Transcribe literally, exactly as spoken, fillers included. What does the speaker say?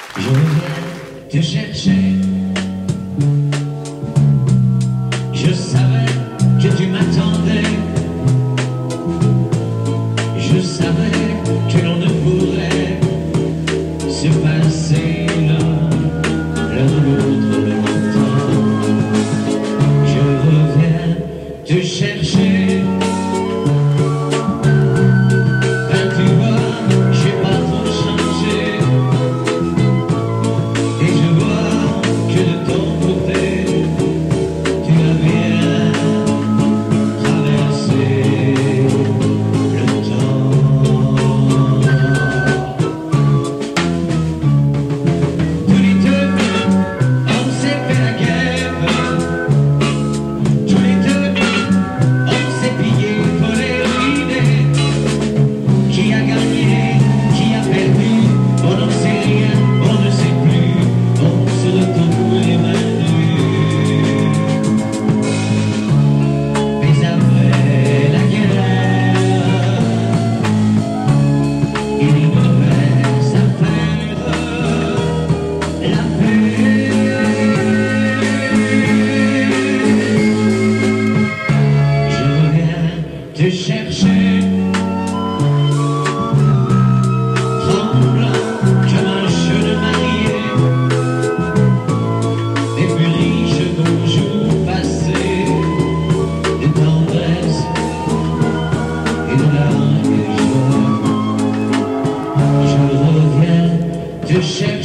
Je viens te chercher. Je savais que tu m'attendais. Je savais que l'on ne pourrait se passer l'un l'un de l'autre longtemps. Je reviens te chercher. Ben tu vois, j'ai pas trop changé. Et je vois que de ton côté, tu as bien traversé le temps. Tous les deux, on s'est fait la guerre. Tous les deux, on s'est pillé pour les ruiner. Qui a gagné, qui a perdu, on n'en sait rien, on ne sait plus. On se retrouve les mains nues. Mais après la guerre, il nous reste à faire la paix. Je reviens te chercher, tremblant comme un jeune marié, et plus riche qu'aux jours passés, de tendresse et de larmes et de joie. Je reviens te chercher.